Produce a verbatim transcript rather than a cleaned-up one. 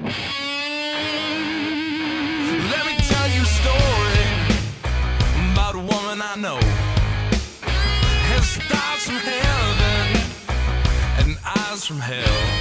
Let me tell you a story about a woman I know. Has stars from heaven and eyes from hell.